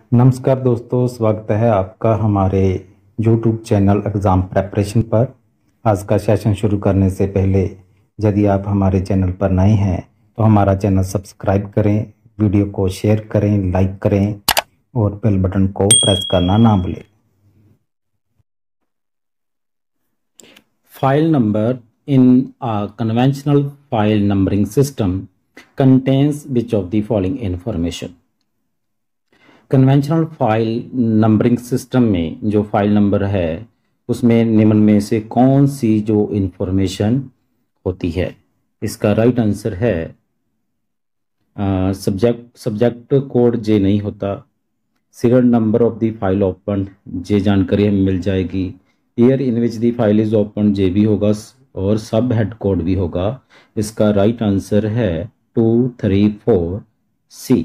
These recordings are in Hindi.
नमस्कार दोस्तों, स्वागत है आपका हमारे YouTube चैनल एग्ज़ाम प्रेपरेशन पर। आज का सेशन शुरू करने से पहले यदि आप हमारे चैनल पर नए हैं तो हमारा चैनल सब्सक्राइब करें, वीडियो को शेयर करें, लाइक करें और बेल बटन को प्रेस करना ना भूलें। File number in a conventional file numbering system contains which of the following information? Conventional file numbering system में जो फाइल नंबर है उसमें निम्न में से कौन सी जो इंफॉर्मेशन होती है? इसका राइट आंसर है सब्जेक्ट कोड जे नहीं होता, serial number of the file open जे जानकारी हमें मिल जाएगी, year in which the file is open जे भी होगा और सब हेड कोड भी होगा। इसका राइट आंसर है 234 C.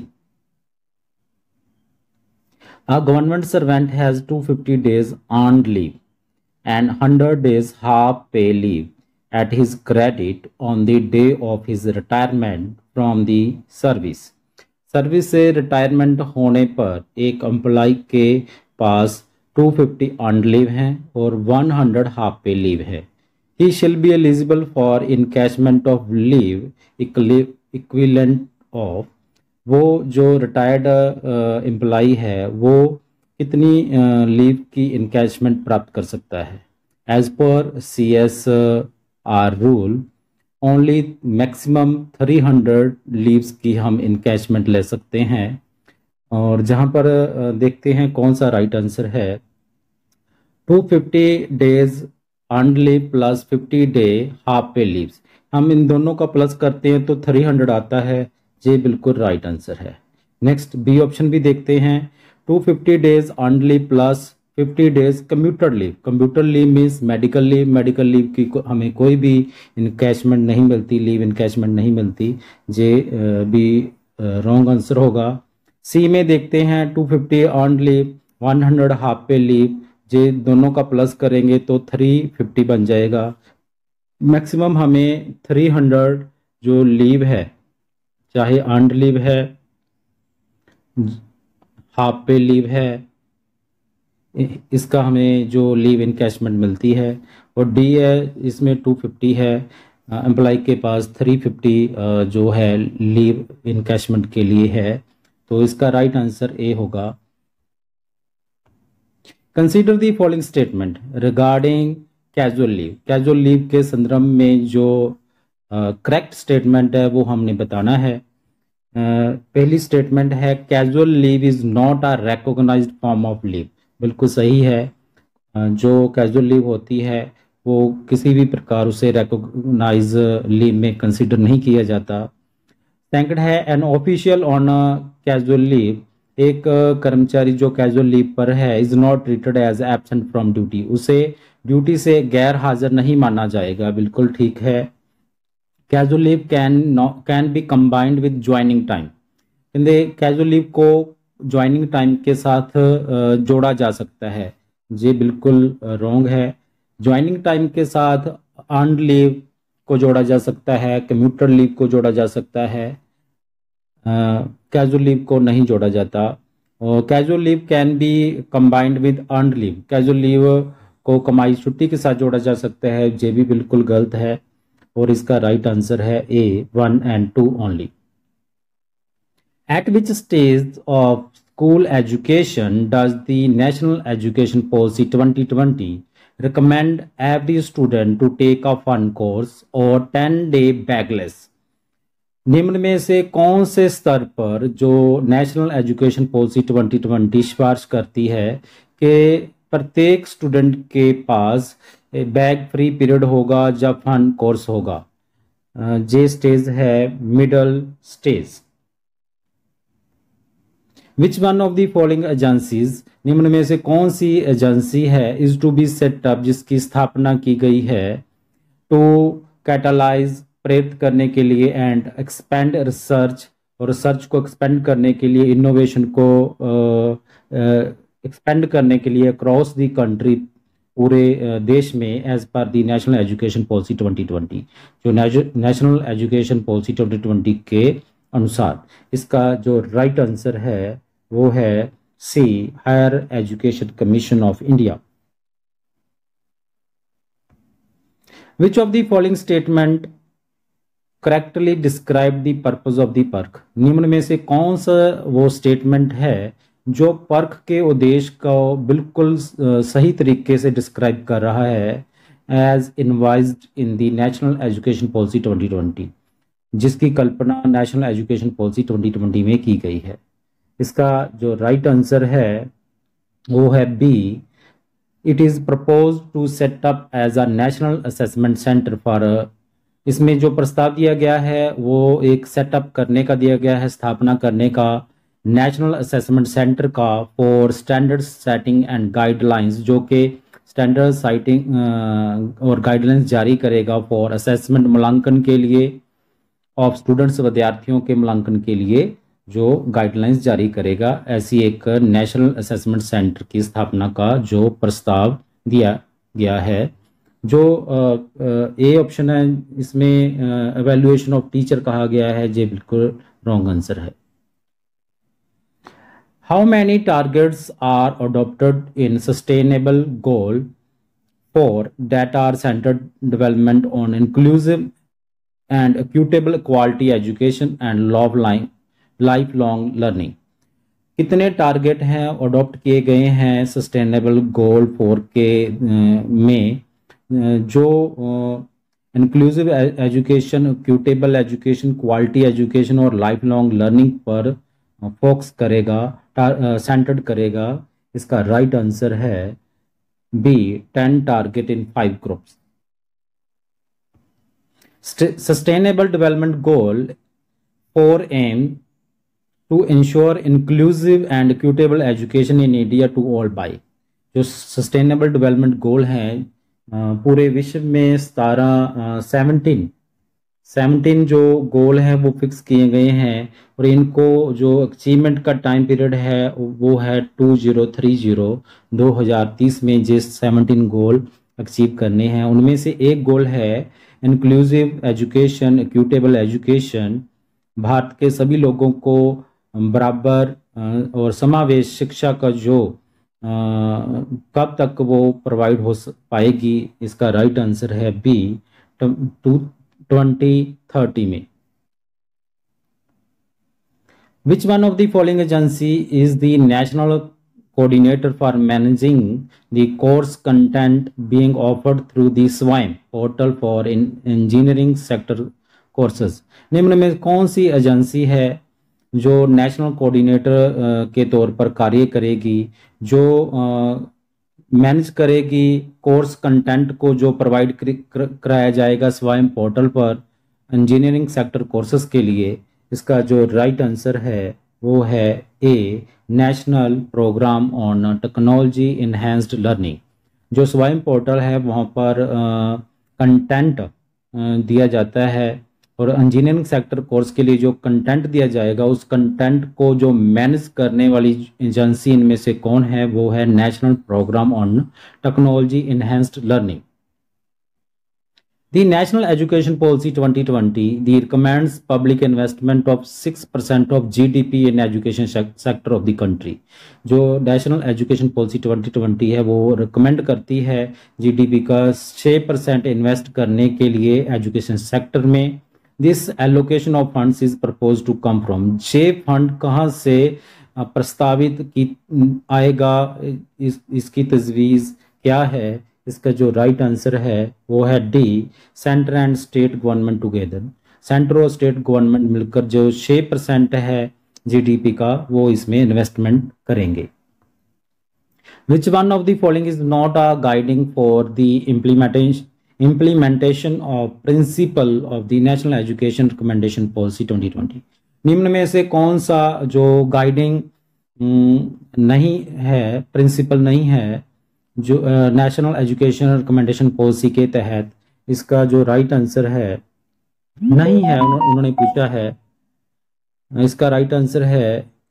A government servant has 250 days earned leave and 100 days half pay leave at his credit on the day of his retirement from the service. Service से रिटायरमेंट होने पर एक एम्प्लॉय के पास 250 अर्नड लीव हैं और 100 हाफ पे लीव है। He shall be eligible for encashment of leave equivalent of, वो जो रिटायर्ड एम्प्लॉई है वो कितनी लीव की इनकैशमेंट प्राप्त कर सकता है? एज पर CSR rule only maximum 300 leaves की हम इनकैशमेंट ले सकते हैं। और जहाँ पर देखते हैं कौन सा राइट आंसर है। 250 days earned leave plus 50 day half pay leaves, हम इन दोनों का प्लस करते हैं तो 300 आता है। ये बिल्कुल राइट आंसर है। नेक्स्ट बी ऑप्शन भी देखते हैं। 250 days earned leave plus 50 days computer leave. Computer leave means medical leave. Medical leave की हमें कोई भी इनकैशमेंट नहीं मिलती, लीव इनकैशमेंट नहीं मिलती। ये भी रॉन्ग आंसर होगा। सी में देखते हैं 250 earned leave 100 half pay leave, ये दोनों का प्लस करेंगे तो 350 बन जाएगा। मैक्सिमम हमें 300 जो लीव है, चाहे अर्नड लीव है, हाफ पे लीव है, इसका हमें जो लीव इनकैशमेंट मिलती है। और डी है, इसमें 250 है, एम्प्लॉय के पास 350 जो है लीव इनकैशमेंट के लिए है। तो इसका राइट आंसर ए होगा। Consider the following statement regarding casual leave. Casual leave के संदर्भ में जो करेक्ट स्टेटमेंट है वो हमने बताना है। पहली स्टेटमेंट है casual leave is not a recognised form of leave. बिल्कुल सही है। जो कैजुअल लीव होती है वो किसी भी प्रकार उसे रिकॉग्नाइज लीव में कंसीडर नहीं किया जाता। सेकंड है an official on casual leave, एक कर्मचारी जो कैजुअल लीव पर है is not treated as absent from duty, उसे ड्यूटी से गैर हाजिर नहीं माना जाएगा। बिल्कुल ठीक है। Casual leave can be combined with joining time. Casual leave को ज्वाइनिंग टाइम के साथ जोड़ा जा सकता है। ये बिल्कुल रॉन्ग है। ज्वाइनिंग टाइम के साथ अर्नड लीव को जोड़ा जा सकता है, कम्यूटर लीव को जोड़ा जा सकता है, कैजुअल लीव को नहीं जोड़ा जाता। और casual leave can be combined with earned leave, casual leave को कमाई छुट्टी के साथ जोड़ा जा सकता है। ये भी बिल्कुल गलत है और इसका राइट आंसर है A 1 and 2 only. At which stage of school education does the national education policy 2020 recommend every student to take a fun course or 10-day bagless? निम्न में से कौन से स्तर पर जो नेशनल एजुकेशन पॉलिसी 2020 सिफारिश करती है कि प्रत्येक स्टूडेंट के पास बैग फ्री पीरियड होगा जब फन कोर्स होगा? जे स्टेज है middle stage. Which one of the following agencies, निम्न में से कौन सी एजेंसी है इज टू बी सेटअप, जिसकी स्थापना की गई है टू कैटलाइज, प्रेरित करने के लिए, एंड एक्सपेंड रिसर्च, और रिसर्च को एक्सपेंड करने के लिए, इनोवेशन को एक्सपेंड करने के लिए अक्रॉस द कंट्री, पूरे देश में as per the national education policy 2020। जो नेशनल एजुकेशन पॉलिसी 2020 के अनुसार इसका जो राइट आंसर है वो है C. Higher Education Commission of India. Which of the following statement correctly describe the purpose of the perk? निम्न में से कौन सा वो स्टेटमेंट है जो पर्क के उद्देश्य को बिल्कुल सही तरीके से डिस्क्राइब कर रहा है as envisaged in the national education policy 2020, जिसकी कल्पना नेशनल एजुकेशन पॉलिसी 2020 में की गई है? इसका जो राइट आंसर है वो है B. It is propose to set up as a national assessment centre for, इसमें जो प्रस्ताव दिया गया है वो एक सेटअप करने का दिया गया है, स्थापना करने का नेशनल असेसमेंट सेंटर का for standard setting and guidelines, जो कि स्टैंडर्ड साइटिंग और गाइडलाइंस जारी करेगा फॉर असेसमेंट मूल्यांकन के लिए ऑफ स्टूडेंट्स, विद्यार्थियों के मूल्यांकन के लिए जो गाइडलाइंस जारी करेगा। ऐसी एक नेशनल असेसमेंट सेंटर की स्थापना का जो प्रस्ताव दिया गया है। जो ए ऑप्शन है इसमें एवेल्युएशन ऑफ टीचर कहा गया है, ये बिल्कुल रॉन्ग आंसर है। How many targets are adopted in sustainable goal for that are centred development on inclusive and equitable quality education and life long learning? कितने टारगेट हैं अडॉप्ट किए गए हैं सस्टेनेबल गोल 4 के में जो inclusive education, equitable education, quality education और लाइफ लॉन्ग लर्निंग पर फोकस करेगा, सेंटर्ड करेगा? इसका राइट आंसर है B, 10 target in 5 groups. Sustainable development goal 4 aim to ensure inclusive and equitable education in India to all by. जो सस्टेनेबल डेवलपमेंट गोल हैं पूरे विश्व में 17 जो गोल हैं वो फिक्स किए गए हैं और इनको जो अचीवमेंट का टाइम पीरियड है वो है 2030 में जिस 17 गोल अचीव करने हैं उनमें से एक गोल है inclusive education, equitable education. Bharat के सभी लोगों को बराबर और समावेश शिक्षा का जो कब तक वो प्रोवाइड हो पाएगी? इसका राइट आंसर है बी, 2030 में। Which one of the following agency is the national coordinator for managing the course content being offered through the SWAYAM portal for engineering sector courses? निम्न में कौन सी एजेंसी है जो नेशनल कोऑर्डिनेटर के तौर पर कार्य करेगी, जो मैनेज करेगी कोर्स कंटेंट को जो प्रोवाइड कराया जाएगा स्वायम पोर्टल पर इंजीनियरिंग सेक्टर कोर्सेज के लिए? इसका जो राइट आंसर है वो है A, national programme on technology enhanced learning. जो स्वायम पोर्टल है वहाँ पर कंटेंट दिया जाता है और इंजीनियरिंग सेक्टर कोर्स के लिए जो कंटेंट दिया जाएगा उस कंटेंट को जो मैनेज करने वाली एजेंसी इनमें से कौन है? वो है national programme on technology enhanced learning. The National Education Policy 2020 recommends public investment of 6% of GDP in education sector of the country। जो नेशनल एजुकेशन पॉलिसी 2020 है वो रिकमेंड करती है जीडीपी का 6% इन्वेस्ट करने के लिए एजुकेशन सेक्टर में। This allocation of funds is propose to come from. ये फंड कहाँ से प्रस्तावित की आएगा, इसकी तजवीज़ क्या है? इसका जो राइट आंसर है वो है D, centre and state government together. Centre और स्टेट गवर्नमेंट मिलकर जो 6% है जीडीपी का वो इसमें इन्वेस्टमेंट करेंगे। Which one of the following is not a guiding for the implementation of principle of the National Education Recommendation Policy 2020? निम्न में से कौन सा जो गाइडिंग नहीं है, प्रिंसिपल नहीं है जो नेशनल एजुकेशन रिकमेंडेशन पॉलिसी के तहत? इसका जो राइट आंसर है नहीं है, उन्होंने पूछा है। इसका राइट आंसर है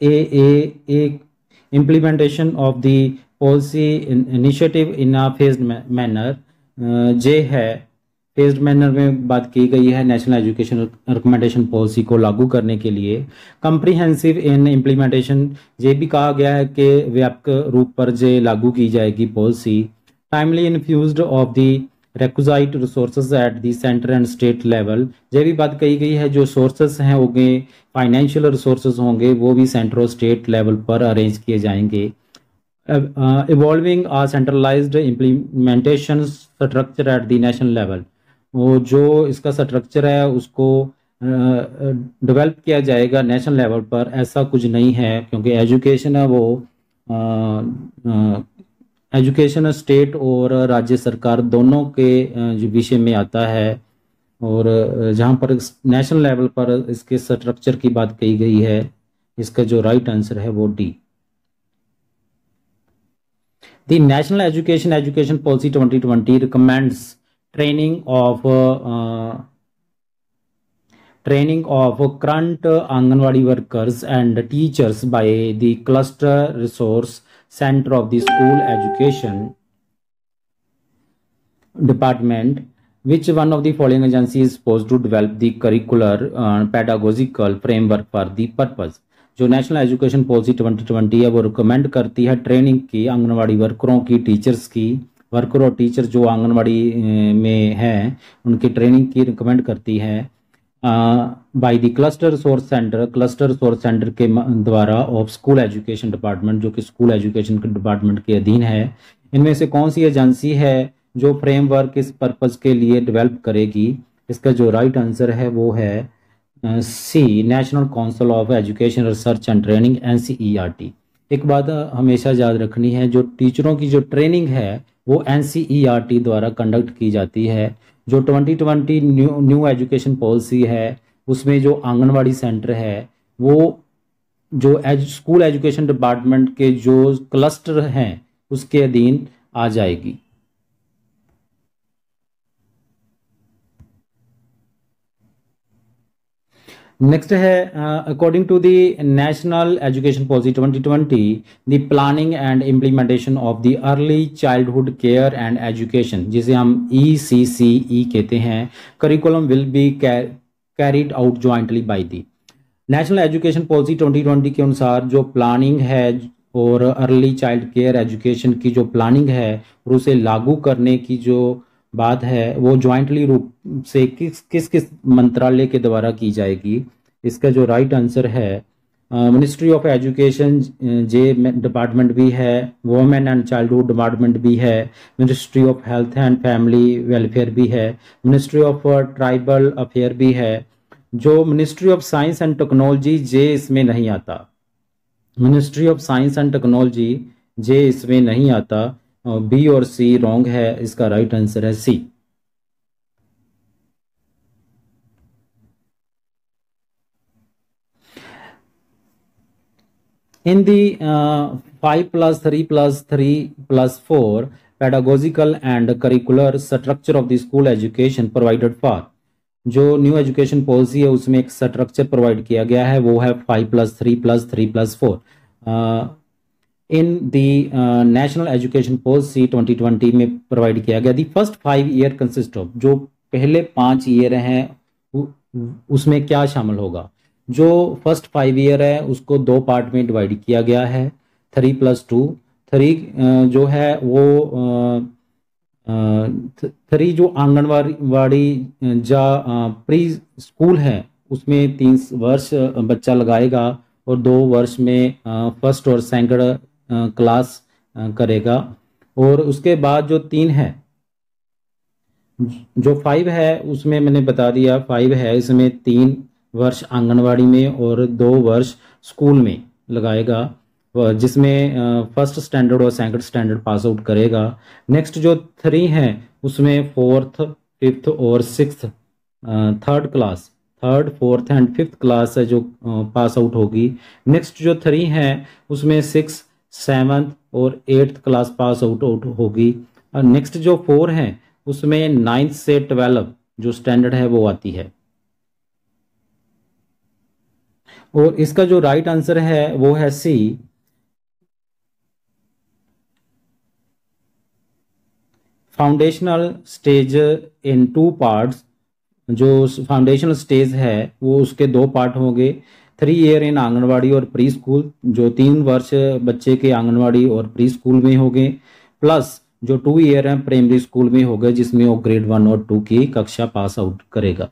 A, implementation of the policy initiative in a phased manner. जे है फेज्ड मैनर में बात की गई है नेशनल एजुकेशन रिकमेंडेशन पॉलिसी को लागू करने के लिए। कंप्रीहेंसिव इन इम्प्लीमेंटेशन, ये भी कहा गया है कि व्यापक रूप पर जे लागू की जाएगी policy. Timely infused of the requisite resources at the center and state level, ये भी बात कही गई है जो सोर्सेस हैं होंगे, फाइनेंशियल रिसोर्सेज होंगे, वो भी सेंटर और स्टेट लेवल पर अरेंज किए जाएंगे। Evolving a centralised implementation structure at the national level, वो जो इसका स्ट्रक्चर है उसको डेवलप किया जाएगा नेशनल लेवल पर। ऐसा कुछ नहीं है क्योंकि एजुकेशन है वो एजुकेशन स्टेट और राज्य सरकार दोनों के जो विषय में आता है। और जहाँ पर नेशनल लेवल पर इसके स्ट्रक्चर की बात कही गई है, इसका जो राइट आंसर है वो D. The national education policy 2020 recommends training of current Anganwadi workers and teachers by the cluster resource center of the school education department. Which one of the following agencies is supposed to develop the curricular pedagogical framework for the purpose? जो नेशनल एजुकेशन पॉलिसी 2020 है वो रिकमेंड करती है ट्रेनिंग की आंगनवाड़ी वर्करों की, टीचर्स की। वर्कर और टीचर जो आंगनवाड़ी में हैं उनकी ट्रेनिंग की रिकमेंड करती है by the cluster resource centre के द्वारा ऑफ स्कूल एजुकेशन डिपार्टमेंट, जो कि स्कूल एजुकेशन के डिपार्टमेंट के अधीन है। इनमें से कौन सी एजेंसी है जो फ्रेमवर्क इस पर्पस के लिए डेवलप करेगी? इसका जो राइट आंसर है वो है C, national council of education research and training, NCERT। एक बात हमेशा याद रखनी है, जो टीचरों की जो ट्रेनिंग है वो NCERT द्वारा कंडक्ट की जाती है। जो 2020 न्यू एजुकेशन पॉलिसी है उसमें जो आंगनवाड़ी सेंटर है वो जो स्कूल एजुकेशन डिपार्टमेंट के जो क्लस्टर हैं उसके अधीन आ जाएगी। नेक्स्ट है according to the national education policy 2020 the planning and implementation of the early childhood care and education, जिसे हम ECCE कहते हैं, curriculum will be carried out jointly by the national education policy 2020 के अनुसार जो प्लानिंग है और अर्ली चाइल्ड केयर एजुकेशन की जो प्लानिंग है और उसे लागू करने की जो बात है वो ज्वाइंटली रूप से किस किस मंत्रालय के द्वारा की जाएगी? इसका जो राइट आंसर है मिनिस्ट्री ऑफ एजुकेशन जे डिपार्टमेंट भी है, वुमेन एंड चाइल्डहुड डिपार्टमेंट भी है, ministry of health and family welfare भी है, मिनिस्ट्री ऑफ ट्राइबल अफेयर भी है। जो ministry of science and technology जे इसमें नहीं आता, ministry of science and technology जे इसमें नहीं आता। बी और सी रॉन्ग है, इसका राइट आंसर है C. In the 5+3+3+4 pedagogical and curricular structure of the school education provided for, जो न्यू एजुकेशन पॉलिसी है उसमें एक स्ट्रक्चर प्रोवाइड किया गया है वो है 5+3+3+4। In the national education policy 2020 में प्रोवाइड किया गया। The first 5 year consist of, जो पहले 5 ईयर हैं उसमें क्या शामिल होगा? जो फर्स्ट 5 ईयर है उसको 2 पार्ट में डिवाइड किया गया है, 3+2। 3 जो है वो 3 जो आंगनवाड़ी या प्री स्कूल है उसमें 3 वर्ष बच्चा लगाएगा और 2 वर्ष में फर्स्ट और सेकंड क्लास करेगा। और उसके बाद जो 3 है, जो 5 है उसमें मैंने बता दिया 5 है, इसमें 3 वर्ष आंगनवाड़ी में और 2 वर्ष स्कूल में लगाएगा, जिसमें फर्स्ट स्टैंडर्ड और सेकंड स्टैंडर्ड पास आउट करेगा। नेक्स्ट जो 3 है उसमें 4th 5th और 6th third class, 3rd 4th and 5th class है जो पास आउट होगी। नेक्स्ट जो 3 है उसमें 6th 7th और 8th क्लास पास आउट होगी। और नेक्स्ट जो 4 है उसमें 9th से 12 जो स्टैंडर्ड है वो आती है। और इसका जो राइट आंसर है वो है C, foundational stage in 2 parts, जो फाउंडेशनल स्टेज है वो उसके 2 पार्ट होंगे। 3 ईयर इन आंगनवाड़ी और प्री स्कूल, जो 3 वर्ष बच्चे के आंगनवाड़ी और प्री स्कूल में होंगे, प्लस जो 2 ईयर है प्राइमरी स्कूल में होगा, जिसमें वो ग्रेड 1 और 2 की कक्षा पास आउट करेगा।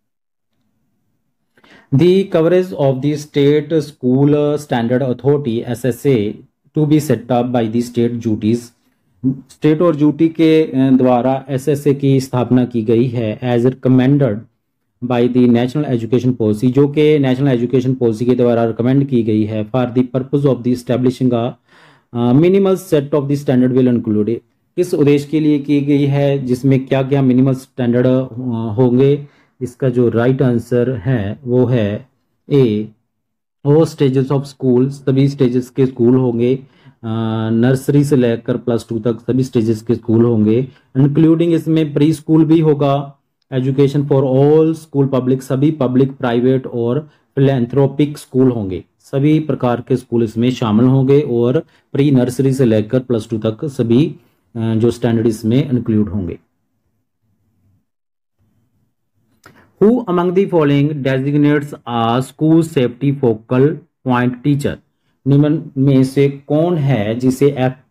The coverage of the state school standard authority SSA to be set up by the state duties, state और ड्यूटी के द्वारा एसएसए की स्थापना की गई है as recommended by the national education policy, जो कि नेशनल एजुकेशन पॉलिसी के द्वारा रिकमेंड की गई है for the purpose of the establishing a minimal set of the standard will include. किस उद्देश्य के लिए की गई है, जिसमें क्या क्या मिनिमल स्टैंडर्ड होंगे। इसका जो राइट आंसर है वो है ए, वो स्टेजेस ऑफ स्कूल, सभी स्टेजेस के स्कूल होंगे, नर्सरी से लेकर +2 तक सभी स्टेजेस के स्कूल होंगे, इंक्लूडिंग इसमें प्री स्कूल भी होगा, education for all school public, सभी पब्लिक प्राइवेट और फिलैंथ्रोपिक स्कूल होंगे, सभी प्रकार के स्कूल इसमें शामिल होंगे, और प्री नर्सरी से लेकर +2 तक सभी जो स्टैंडर्ड इसमें इंक्लूड होंगे। Who among the following designates a school safety focal point teacher? निम्न में से कौन है जिसे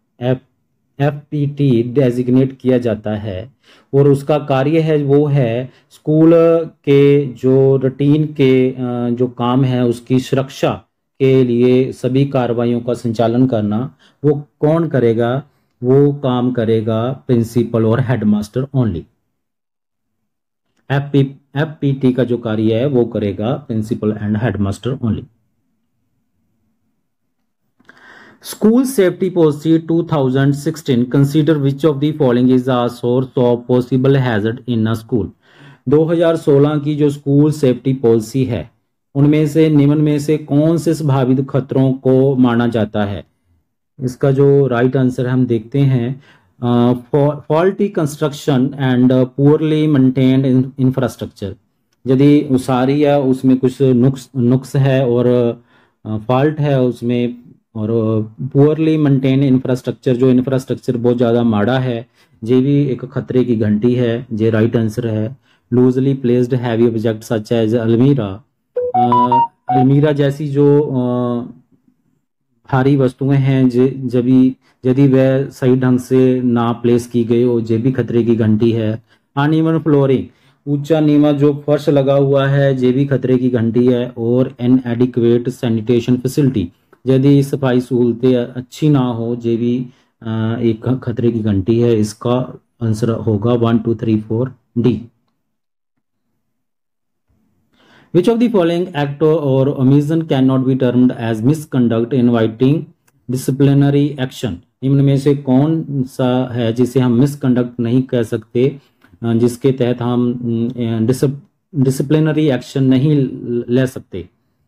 FPT डेजिग्नेट किया जाता है और उसका कार्य है वो है स्कूल के जो रूटीन के जो काम है उसकी सुरक्षा के लिए सभी कार्रवाइयों का संचालन करना। वो कौन करेगा? वो काम करेगा प्रिंसिपल और हेडमास्टर ओनली। FPT का जो कार्य है वो करेगा principal and headmaster only. School safety policy 2016 consider which of the following is a source of possible hazard in a school. 2016 की जो स्कूल सेफ्टी पॉलिसी है उनमें से निम्न में से कौन से संभावित खतरों को माना जाता है। इसका जो राइट आंसर हम देखते हैं, faulty construction and poorly maintained infrastructure. यदि उसारी है उसमें कुछ नुक्स है और फॉल्ट है उसमें, और पुअरली मेंटेन इंफ्रास्ट्रक्चर, जो इंफ्रास्ट्रक्चर बहुत ज़्यादा माड़ा है, ये भी एक खतरे की घंटी है। ये राइट आंसर है। Loosely placed heavy object such as अलमीरा, अलमीरा जैसी जो भारी वस्तुएं हैं यदि वह सही ढंग से ना प्लेस की गई हो, ये भी खतरे की घंटी है। अनइवन फ्लोरिंग, ऊंचा नीवा जो फर्श लगा हुआ है, ये भी खतरे की घंटी है। और इनएडिक्वेट सैनिटेशन फैसिलिटी, यदि सफाई सहूलतें अच्छी ना हो, ये भी एक खतरे की घंटी है। इसका आंसर होगा 1 2 3 4 D. Which of the following act or omission cannot be termed as misconduct inviting disciplinary action? निम्न में से कौन सा है जिसे हम मिसकंडक्ट नहीं कह सकते, जिसके तहत हम डिसिप्लिनरी एक्शन नहीं ले सकते।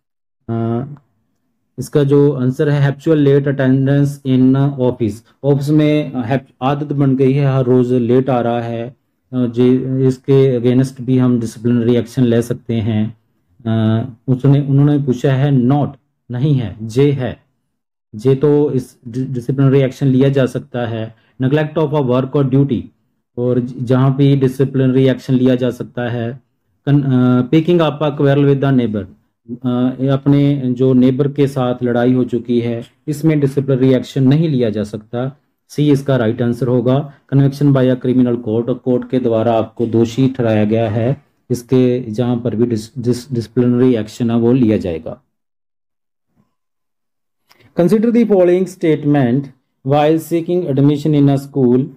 इसका जो आंसर है habitual late attendance in office. Office में आदत बन गई है, हर रोज लेट आ रहा है, इसके अगेंस्ट भी हम डिसिप्लिनरी एक्शन ले सकते हैं। उन्होंने पूछा है नॉट, नहीं है, जे है, जे तो इस डिसिप्लिनरी एक्शन लिया जा सकता है। नेग्लेक्ट ऑफ अ वर्क और ड्यूटी, और जहां भी डिसिप्लिनरी एक्शन लिया जा सकता है। Picking up a quarrel with the neighbour, अपने जो नेबर के साथ लड़ाई हो चुकी है, इसमें डिसिप्लिनरी एक्शन नहीं लिया जा सकता। सी इसका राइट आंसर होगा। Conviction by a criminal court, court के द्वारा आपको दोषी ठहराया गया है, इसके जहां पर भी डिसिप्लिनरी एक्शन है वो लिया जाएगा। Consider the following statement while seeking admission in a school.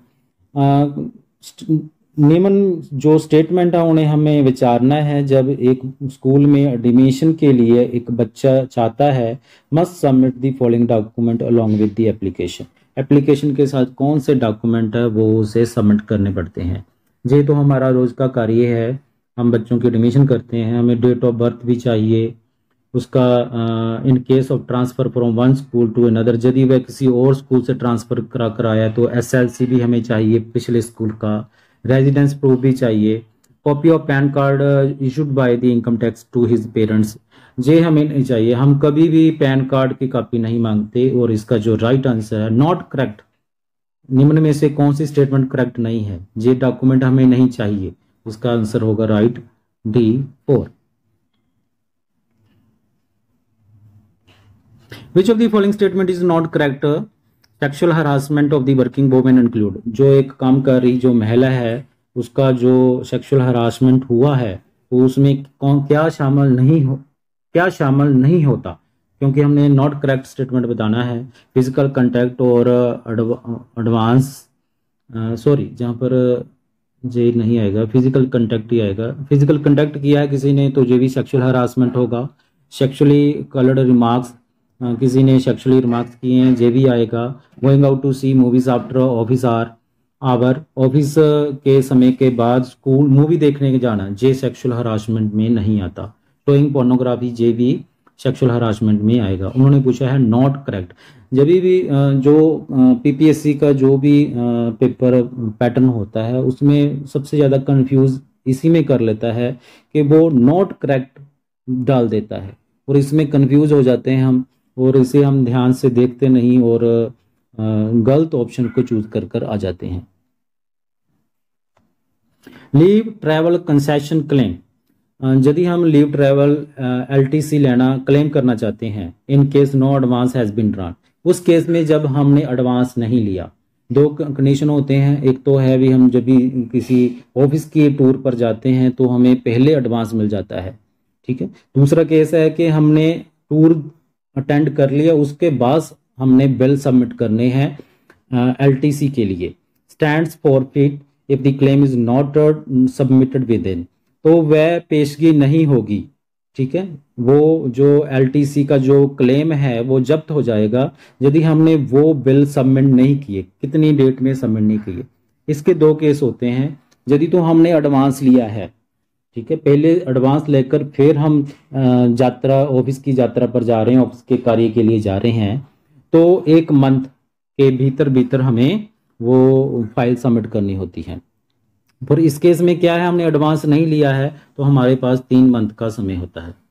निम्न जो स्टेटमेंट है उन्हें हमें विचारना है। जब एक स्कूल में एडमिशन के लिए एक बच्चा चाहता है, must submit the following document along with the application. Application के साथ कौन से डॉक्यूमेंट है वो उसे सबमिट करने पड़ते हैं। ये तो हमारा रोज का कार्य है, हम बच्चों की एडमिशन करते हैं, हमें डेट ऑफ बर्थ भी चाहिए, उसका in case of transfer from one school to another, यदि वह किसी और स्कूल से ट्रांसफ़र कराया तो SLC भी हमें चाहिए पिछले स्कूल का, रेजिडेंस प्रूफ भी चाहिए, copy of PAN card issued by the income tax to his parents, ये हमें नहीं चाहिए। हम कभी भी पैन कार्ड की कॉपी नहीं मांगते। और इसका जो राइट आंसर है नॉट करेक्ट, निम्न में से कौन सी स्टेटमेंट करेक्ट नहीं है? ये डॉक्यूमेंट हमें नहीं चाहिए, उसका आंसर होगा right D4। Which of the following statement is not correct? Sexual harassment of the working women include, जो एक काम कर रही जो महिला है उसका जो सेक्सुअल हरासमेंट हुआ है तो उसमें कौन क्या शामिल नहीं होता, क्योंकि हमने नॉट करेक्ट स्टेटमेंट बताना है। फिजिकल कांटेक्ट और एडवांस जहाँ पर जे नहीं आएगा, फिजिकल कांटेक्ट ही आएगा। फिजिकल कांटेक्ट किया है किसी ने तो ये भी सेक्सुअल हरासमेंट होगा। सेक्सुअली कलर्ड रिमार्क्स, किसी ने सेक्सुअली रिमार्क्स किए हैं, ये भी आएगा। Going out to see movies after office hour, office के समय के बाद स्कूल मूवी देखने के जाना, ये सेक्सुअल हरासमेंट में नहीं आता। शोइंग पोर्नोग्राफी, ये भी सेक्सुअल हरासमेंट में आएगा। उन्होंने पूछा है नॉट करेक्ट। जब भी जो पीपीएससी का जो भी पेपर पैटर्न होता है उसमें सबसे ज़्यादा कंफ्यूज इसी में कर लेता है कि वो नॉट करेक्ट डाल देता है और इसमें कंफ्यूज हो जाते हैं हम, और इसे हम ध्यान से देखते नहीं और गलत ऑप्शन को चूज कर आ जाते हैं। लीव ट्रैवल कंसेशन क्लेम, यदि हम लीव ट्रैवल LTC लेना क्लेम करना चाहते हैं, in case no advance has been drawn, उस केस में जब हमने एडवांस नहीं लिया। दो कंडीशन होते हैं, एक तो है भी हम जब भी किसी ऑफिस की टूर पर जाते हैं तो हमें पहले एडवांस मिल जाता है, ठीक है। दूसरा केस है कि हमने टूर अटेंड कर लिया, उसके बाद हमने बिल सबमिट करने हैं LTC के लिए। Stands forfeit if the claim is not submitted within, तो वह पेशगी नहीं होगी, ठीक है। वो जो LTC का जो क्लेम है वो जब्त हो जाएगा यदि हमने वो बिल सबमिट नहीं किए, कितनी डेट में सबमिट नहीं किए। इसके दो केस होते हैं, यदि तो हमने एडवांस लिया है, ठीक है, पहले एडवांस लेकर फिर हम यात्रा ऑफिस की यात्रा पर जा रहे हैं, ऑफिस के कार्य के लिए जा रहे हैं, तो 1 मंथ के भीतर हमें वो फाइल सबमिट करनी होती है। पर इस केस में क्या है, हमने एडवांस नहीं लिया है तो हमारे पास 3 मंथ का समय होता है।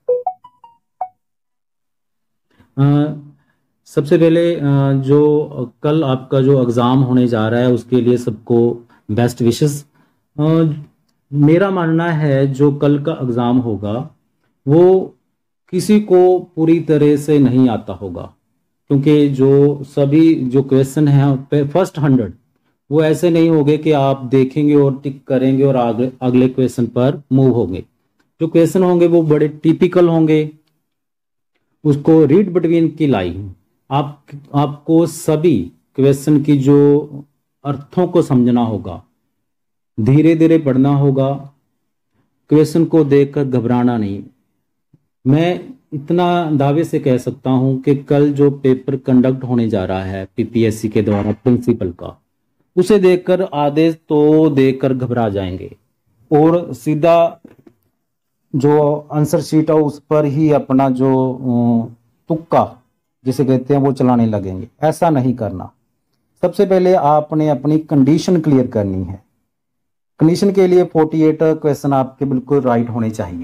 सबसे पहले जो कल आपका जो एग्ज़ाम होने जा रहा है उसके लिए सबको बेस्ट विशेस। मेरा मानना है जो कल का एग्ज़ाम होगा वो किसी को पूरी तरह से नहीं आता होगा, क्योंकि जो सभी जो क्वेश्चन हैं फर्स्ट 100 वो ऐसे नहीं होंगे कि आप देखेंगे और टिक करेंगे और अगले क्वेश्चन पर मूव होंगे। जो क्वेश्चन होंगे वो बड़े टिपिकल होंगे। उसको रीड बिटवीन की लाइन, आपको सभी क्वेश्चन की जो अर्थों को समझना होगा, धीरे धीरे पढ़ना होगा, क्वेश्चन को देखकर घबराना नहीं। मैं इतना दावे से कह सकता हूं कि कल जो पेपर कंडक्ट होने जा रहा है पीपीएससी के द्वारा प्रिंसिपल का, उसे देखकर आधे तो देखकर घबरा जाएंगे और सीधा जो आंसर शीट है उस पर ही अपना जो तुक्का जिसे कहते हैं वो चलाने लगेंगे। ऐसा नहीं करना। सबसे पहले आपने अपनी कंडीशन क्लियर करनी है। कंडीशन के लिए 48 क्वेश्चन आपके बिल्कुल राइट होने चाहिए।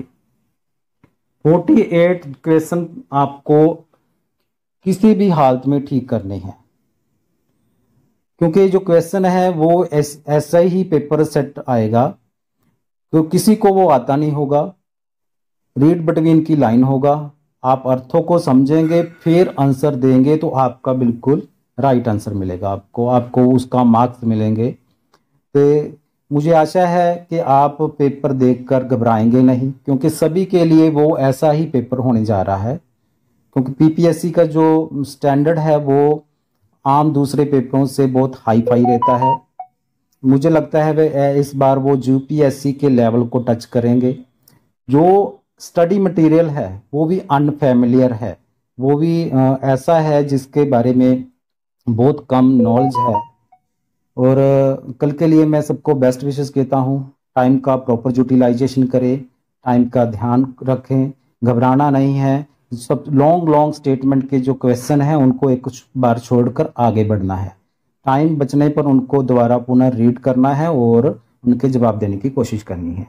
48 क्वेश्चन आपको किसी भी हालत में ठीक करने हैं, क्योंकि जो क्वेश्चन है वो ऐसा ही पेपर सेट आएगा, तो किसी को वो आता नहीं होगा। रीड बिटवीन की लाइन होगा, आप अर्थों को समझेंगे फिर आंसर देंगे तो आपका बिल्कुल राइट आंसर मिलेगा, आपको उसका मार्क्स मिलेंगे। तो मुझे आशा है कि आप पेपर देखकर घबराएंगे नहीं, क्योंकि सभी के लिए वो ऐसा ही पेपर होने जा रहा है। क्योंकि पीपीएससी का जो स्टैंडर्ड है वो आम दूसरे पेपरों से बहुत हाई फाई रहता है। मुझे लगता है वे इस बार वो यूपीएससी के लेवल को टच करेंगे। जो स्टडी मटेरियल है वो भी अनफेमिलियर है, वो भी ऐसा है जिसके बारे में बहुत कम नॉलेज है। और कल के लिए मैं सबको बेस्ट विशेस कहता हूँ। टाइम का प्रॉपर यूटिलाइजेशन करें, टाइम का ध्यान रखें, घबराना नहीं है। सब लॉन्ग स्टेटमेंट के जो क्वेश्चन हैं उनको एक कुछ बार छोड़कर आगे बढ़ना है। टाइम बचने पर उनको दोबारा पुनः रीड करना है और उनके जवाब देने की कोशिश करनी है।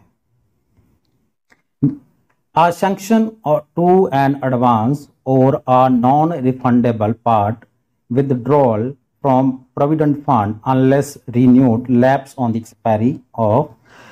A sanction to an advance or a non-refundable part withdrawal from provident fund unless renewed lapse on the expiry of.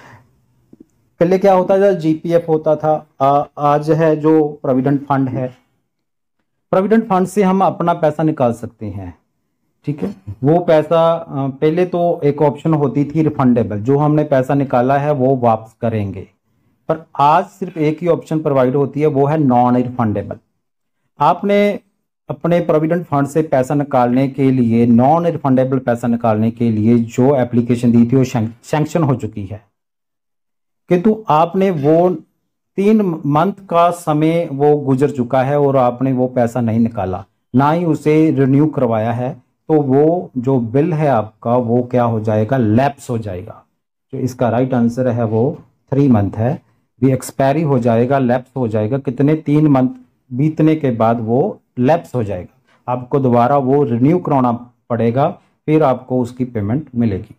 पहले क्या होता था, जीपीएफ होता था, आज है जो प्रोविडेंट फंड है। प्रोविडेंट फंड से हम अपना पैसा निकाल सकते हैं, ठीक है। वो पैसा पहले तो एक ऑप्शन होती थी रिफंडेबल, जो हमने पैसा निकाला है वो वापस करेंगे, पर आज सिर्फ एक ही ऑप्शन प्रोवाइड होती है, वो है नॉन रिफंडेबल। आपने अपने प्रोविडेंट फंड से पैसा निकालने के लिए, नॉन रिफंडेबल पैसा निकालने के लिए जो एप्लीकेशन दी थी वो सैंक्शन हो चुकी है, किंतु आपने वो 3 मंथ का समय वो गुजर चुका है और आपने वो पैसा नहीं निकाला, ना ही उसे रिन्यू करवाया है, तो वो जो बिल है आपका वो क्या हो जाएगा, लैप्स हो जाएगा। जो इसका राइट आंसर है वो 3 मंथ है, भी एक्सपायरी हो जाएगा, लैप्स हो जाएगा। कितने, 3 मंथ बीतने के बाद वो लैप्स हो जाएगा, आपको दोबारा वो रिन्यू कराना पड़ेगा, फिर आपको उसकी पेमेंट मिलेगी।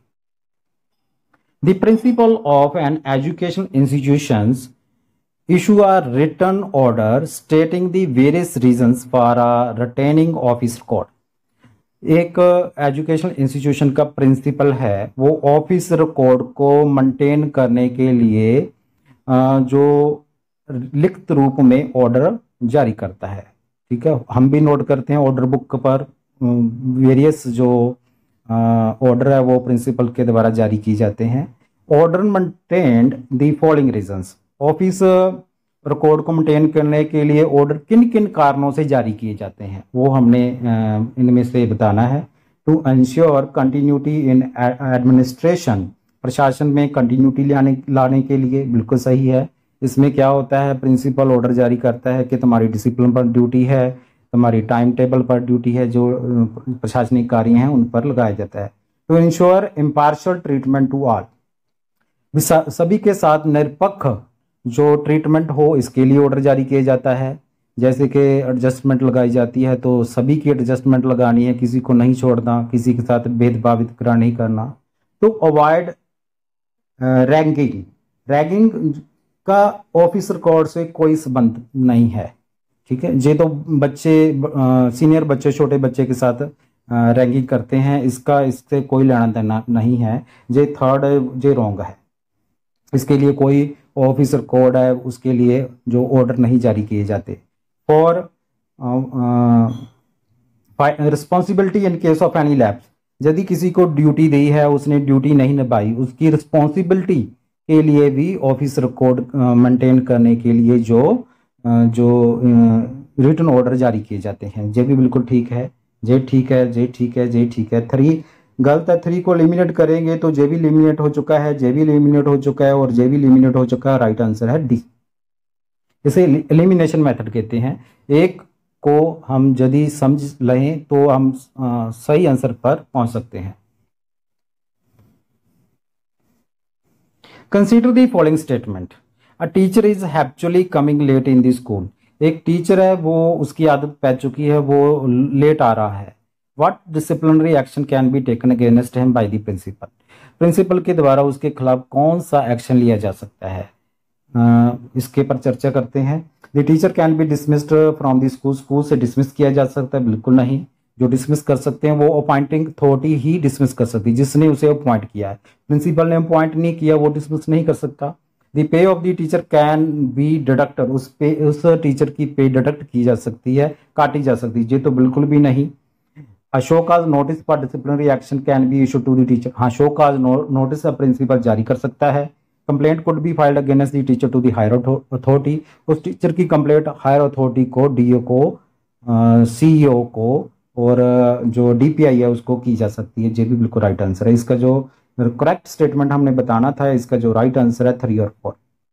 The principal of an educational institutions issue a written order stating the various reasons for retaining office record। एक एजुकेशनल इंस्टीट्यूशन का प्रिंसिपल है, वो ऑफिस रिकॉर्ड को मेंटेन करने के लिए जो लिखित रूप में ऑर्डर जारी करता है, ठीक है। हम भी नोट करते हैं ऑर्डर बुक पर वेरियस जो ऑर्डर है वो प्रिंसिपल के द्वारा जारी की जाते हैं। Order maintained the following reasons. Office record को मेंटेन करने के लिए ऑर्डर किन किन कारणों से जारी किए जाते हैं वो हमने इनमें से बताना है। To ensure continuity in administration, प्रशासन में कंटिन्यूटी लाने के लिए, बिल्कुल सही है। इसमें क्या होता है, प्रिंसिपल ऑर्डर जारी करता है कि तुम्हारी डिसिप्लिन पर ड्यूटी है, तुम्हारी टाइम टेबल पर ड्यूटी है, जो प्रशासनिक कार्य हैं उन पर लगाया जाता है। To ensure impartial treatment to all, सभी के साथ निरपेक्ष जो ट्रीटमेंट हो, इसके लिए ऑर्डर जारी किया जाता है। जैसे कि एडजस्टमेंट लगाई जाती है तो सभी की एडजस्टमेंट लगानी है, किसी को नहीं छोड़ना, किसी के साथ भेदभाव नहीं करना। टू अवॉइड रैगिंग, रैगिंग का ऑफिस रिकॉर्ड से कोई संबंध नहीं है, ठीक है। ये तो बच्चे सीनियर बच्चे छोटे बच्चे के साथ रैगिंग करते हैं, इससे कोई लेना देना नहीं है। ये थर्ड है, ये रॉन्ग है। इसके लिए कोई ऑफिस रिकॉर्ड है उसके लिए जो ऑर्डर नहीं जारी किए जाते। For responsibility in case of any lapse, यदि किसी को ड्यूटी दी है उसने ड्यूटी नहीं निभाई, उसकी रिस्पॉन्सिबिलिटी के लिए भी ऑफिस रिकॉर्ड मेंटेन करने के लिए जो रिटन ऑर्डर जारी किए जाते हैं। ये भी बिल्कुल ठीक है, जे ठीक है, जे ठीक है, जे ठीक है। 3 गलत है, 3 को एलिमिनेट करेंगे तो जे भी एलिमिनेट हो चुका है, जे भी एलिमिनेट हो चुका है और जे भी एलिमिनेट हो चुका है। राइट आंसर है डी। इसे एलिमिनेशन मेथड कहते हैं। एक को हम यदि समझ लें तो हम सही आंसर पर पहुंच सकते हैं। Consider the following statement. A teacher is habitually coming late in the school. एक टीचर है, वो उसकी आदत पै चुकी है, वो लेट आ रहा है। What disciplinary action can be taken against him by the principal? Principal के द्वारा उसके खिलाफ कौन सा एक्शन लिया जा सकता है, इसके पर चर्चा करते हैं। The teacher can be dismissed from the school, school से डिसमिस किया जा सकता है, बिल्कुल नहीं। जो डिसमिस कर सकते हैं वो अपॉइंटिंग अथॉरिटी ही डिसमिस कर सकती है, जिसने उसे अपॉइंट किया है। प्रिंसिपल ने अपॉइंट नहीं किया, वो डिसमिस नहीं कर सकता। The pay of the teacher can be deducted, उस टीचर की पे डिडक्ट की जा सकती है, काटी जा सकती है, ये तो बिल्कुल भी नहीं। Show cause notice for disciplinary action can be issue to the teacher, हाँ शो काज नोटिस प्रिंसिपल जारी कर सकता है। Complaint could be filed against the teacher to the higher authority, उस टीचर की कंप्लेंट हायर अथॉरिटी को, डीओ को, सीईओ को और जो डीपीआई है उसको की जा सकती है। ये भी बिल्कुल राइट आंसर है। इसका जो करेक्ट स्टेटमेंट हमने बताना था, इसका जो राइट आंसर है 3 और 4।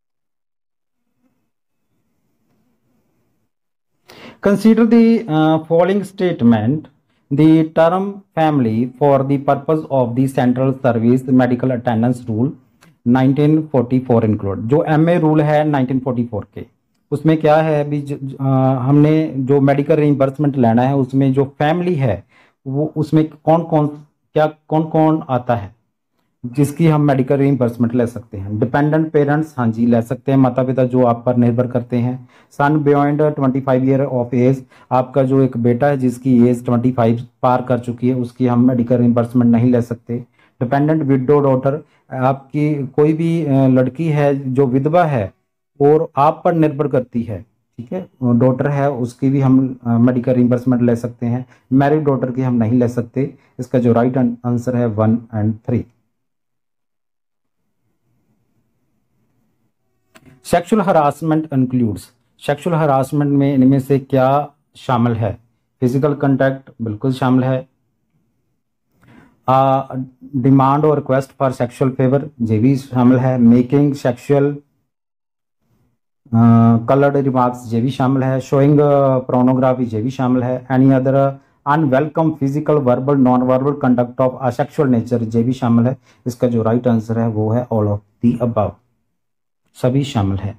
Consider the following statement. The term family for the purpose of the Central Service Medical Attendance Rule 1944 include। जो MA रूल है 1944 के, उसमें क्या है अभी हमने जो मेडिकल रिइंबर्समेंट लेना है उसमें जो फैमिली है वो उसमें कौन कौन आता है। जिसकी हम मेडिकल रिइंबर्समेंट ले सकते हैं। डिपेंडेंट पेरेंट्स, हाँ जी ले सकते हैं, माता पिता जो आप पर निर्भर करते हैं। Son beyond 25 year of age, आपका जो एक बेटा है जिसकी एज 25 पार कर चुकी है, उसकी हम मेडिकल रिइंबर्समेंट नहीं ले सकते। डिपेंडेंट विडो डॉटर, आपकी कोई भी लड़की है जो विधवा है और आप पर निर्भर करती है, ठीक है, डॉटर है, उसकी भी हम मेडिकल रिइंबर्समेंट ले सकते हैं। मैरिड डॉटर की हम नहीं ले सकते। इसका जो राइट आंसर है 1 और 3। Sexual harassment includes, sexual harassment में इनमें से क्या शामिल है? फिजिकल कांटेक्ट बिल्कुल शामिल है। डिमांड और रिक्वेस्ट फॉर सेक्सुअल फेवर, ये भी शामिल है। मेकिंग सेक्सुअल कलर्ड रिमार्क्स, ये भी शामिल है। शोइंग पोर्नोग्राफी, ये भी शामिल है। Any other unwelcome physical verbal non verbal conduct of a sexual nature, ये भी शामिल है। इसका जो राइट आंसर है वो है ऑल ऑफ दी अबव, सभी शामिल है।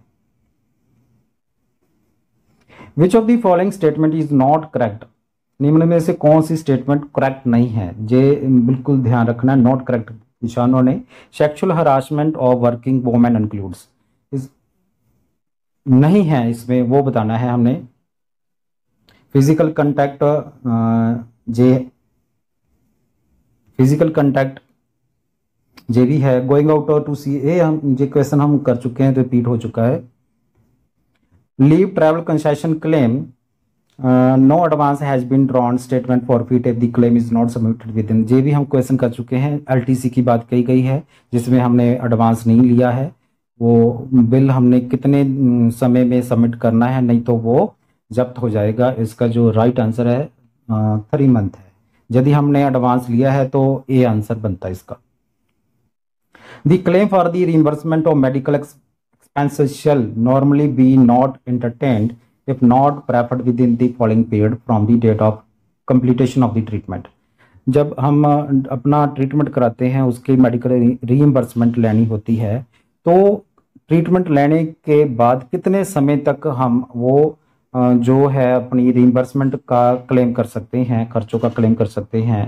Which of the following statement is not correct, निम्न में से कौन सी स्टेटमेंट करेक्ट नहीं है? ये बिल्कुल ध्यान रखना, नॉट करेक्ट पूछा उन्होंने। Sexual harassment of working women includes, नहीं है, इसमें वो बताना है हमने। फिजिकल कांटेक्ट, जे फिजिकल कांटेक्ट जे भी है। गोइंग आउट टू सी, ये हम ये क्वेश्चन हम कर चुके हैं, रिपीट हो चुका है। Leave travel concession claim, no advance has been drawn statement forfeit if the claim is not submitted within, ये भी हम क्वेश्चन कर चुके हैं। एलटीसी की बात कही गई है जिसमें हमने एडवांस नहीं लिया है। वो बिल हमने कितने समय में सबमिट करना है, नहीं तो वो जब्त हो जाएगा। इसका जो राइट आंसर है 3 मंथ है। यदि हमने एडवांस लिया है तो ए आंसर बनता है इसका। The claim for the reimbursement of medical expenses shall normally be not entertained if not preferred within the following period from the date of completion of the treatment. जब हम अपना ट्रीटमेंट कराते हैं, उसकी मेडिकल रीइंबर्समेंट लेनी होती है, तो ट्रीटमेंट लेने के बाद कितने समय तक हम वो जो है अपनी रीइंबर्समेंट का क्लेम कर सकते हैं, खर्चों का क्लेम कर सकते हैं।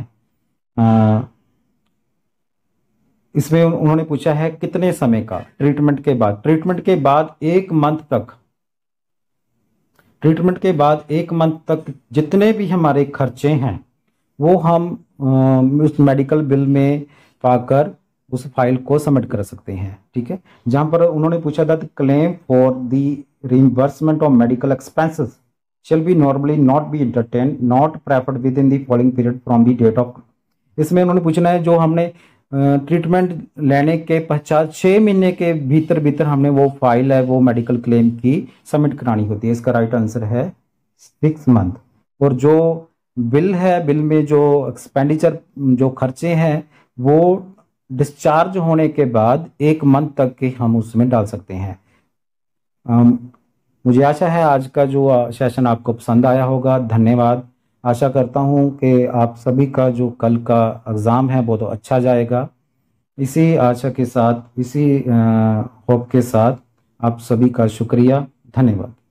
इसमें उन्होंने पूछा है कितने समय का, ट्रीटमेंट के बाद। ट्रीटमेंट के बाद 1 मंथ तक, ट्रीटमेंट के बाद 1 मंथ तक जितने भी हमारे खर्चे हैं वो हम उस मेडिकल बिल में पाकर उस फाइल को सबमिट कर सकते हैं, ठीक है। जहां पर उन्होंने पूछा था claim for the reimbursement of medical expenses shall be normally not be entertained not preferred within the following period from the date of, इसमें उन्होंने पूछना है जो हमने ट्रीटमेंट लेने के पश्चात 6 महीने के भीतर भीतर हमने वो फाइल है वो मेडिकल क्लेम की सबमिट करानी होती है। इसका राइट आंसर है 6 मंथ। और जो बिल है, बिल में जो एक्सपेंडिचर जो खर्चे हैं वो डिस्चार्ज होने के बाद 1 मंथ तक के हम उसमें डाल सकते हैं। मुझे आशा है आज का जो सेशन आपको पसंद आया होगा। धन्यवाद। आशा करता हूं कि आप सभी का जो कल का एग्ज़ाम है वो तो अच्छा जाएगा। इसी आशा के साथ, इसी होप के साथ आप सभी का शुक्रिया, धन्यवाद।